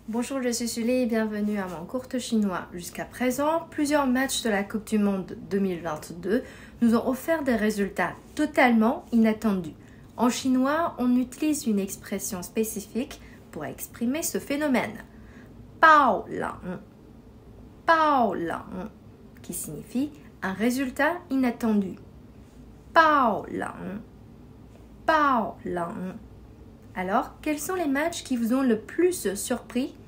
Bonjour, je suis Sully et bienvenue à mon cours de chinois. Jusqu'à présent, plusieurs matchs de la Coupe du Monde 2022 nous ont offert des résultats totalement inattendus. En chinois, on utilise une expression spécifique pour exprimer ce phénomène. Bao lang, bao lang, qui signifie un résultat inattendu. Bao lang, bao lang. Alors, quels sont les matchs qui vous ont le plus surpris